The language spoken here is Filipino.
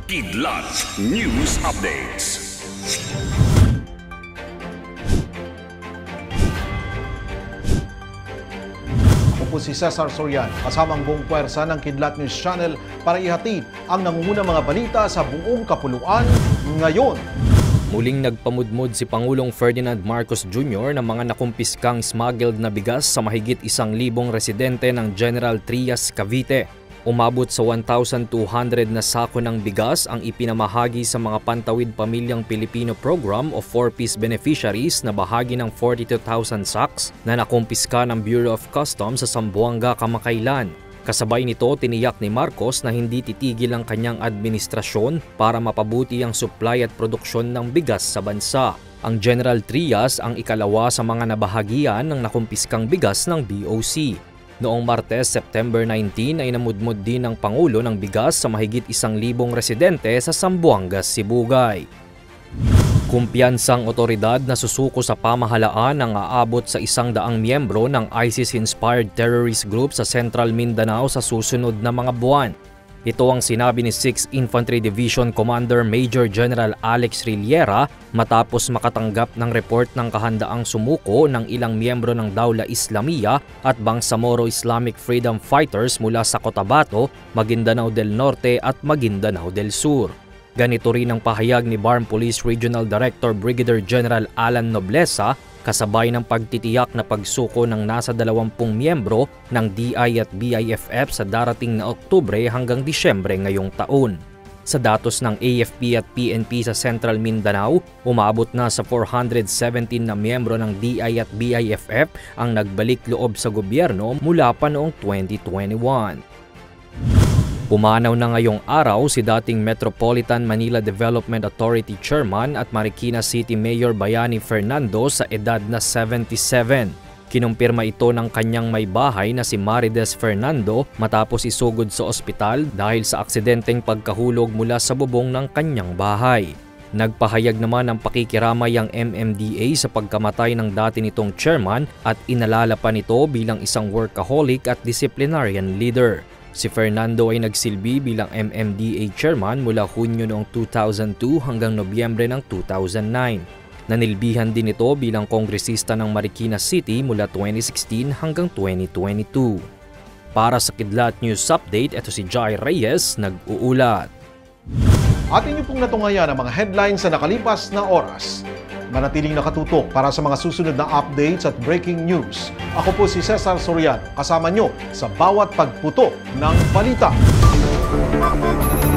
Kidlat News Updates. Ako po si Cesar Sorian, kasama ang buong puwersa ng Kidlat News Channel para ihatid ang nangungunang mga balita sa buong kapuluan ngayon. Muling nagpamudmod si Pangulong Ferdinand Marcos Jr. ng mga nakumpiskang smuggled na bigas sa mahigit 1,000 residente ng General Trias, Cavite. Umabot sa 1,200 na sako ng bigas ang ipinamahagi sa mga Pantawid Pamilyang Pilipino Program o 4-piece beneficiaries na bahagi ng 42,000 sacks na nakumpiska ng Bureau of Customs sa Zamboanga kamakailan. Kasabay nito, tiniyak ni Marcos na hindi titigil ang kanyang administrasyon para mapabuti ang supply at produksyon ng bigas sa bansa. Ang General Trias ang ikalawa sa mga nabahagian ng nakumpiskang bigas ng BOC. Noong Martes, September 19 ay namudmod din ng Pangulo ng bigas sa mahigit 1,000 residente sa Zamboanga, Sibugay. Kumpiyansang otoridad na susuko sa pamahalaan ang aabot sa 100 miyembro ng ISIS-inspired terrorist group sa Central Mindanao sa susunod na mga buwan. Ito ang sinabi ni 6th Infantry Division Commander Major General Alex Riliera matapos makatanggap ng report ng kahandaang sumuko ng ilang miyembro ng Dawla Islamiyya at Bangsamoro Islamic Freedom Fighters mula sa Cotabato, Maguindanao del Norte at Maguindanao del Sur. Ganito rin ang pahayag ni BARM Police Regional Director Brigadier General Alan Nobleza kasabay ng pagtitiyak na pagsuko ng nasa 20 miyembro ng DI at BIFF sa darating na Oktubre hanggang Disyembre ngayong taon. Sa datos ng AFP at PNP sa Central Mindanao, umabot na sa 417 na miyembro ng DI at BIFF ang nagbalik loob sa gobyerno mula pa noong 2021. Pumanaw na ngayong araw si dating Metropolitan Manila Development Authority Chairman at Marikina City Mayor Bayani Fernando sa edad na 77. Kinumpirma ito ng kanyang may bahay na si Marides Fernando matapos isugod sa ospital dahil sa aksidenteng pagkahulog mula sa bubong ng kanyang bahay. Nagpahayag naman ng pakikiramay ang MMDA sa pagkamatay ng dati nitong chairman at inalala pa nito bilang isang workaholic at disciplinarian leader. Si Fernando ay nagsilbi bilang MMDA chairman mula Hunyo noong 2002 hanggang Nobyembre ng 2009. Nanilbihan din ito bilang kongresista ng Marikina City mula 2016 hanggang 2022. Para sa Kidlat News Update, ito si Jai Reyes, nag-uulat. Atin niyo pong natungayan ang mga headlines sa nakalipas na oras. Manatiling nakatutok para sa mga susunod na updates at breaking news. Ako po si Cesar Sorian, kasama nyo sa bawat pagputo ng balita.